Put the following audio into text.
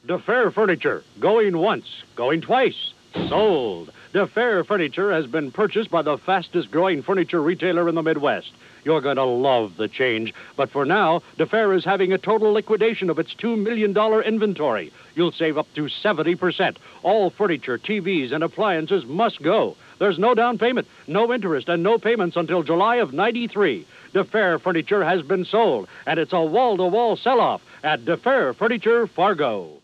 DeFair Furniture, going once, going twice, sold. DeFair Furniture has been purchased by the fastest growing furniture retailer in the Midwest. You're going to love the change. But for now, DeFair is having a total liquidation of its $2 million inventory. You'll save up to 70%. All furniture, TVs, and appliances must go. There's no down payment, no interest, and no payments until July of '93. DeFair Furniture has been sold, and it's a wall-to-wall sell-off at DeFair Furniture, Fargo.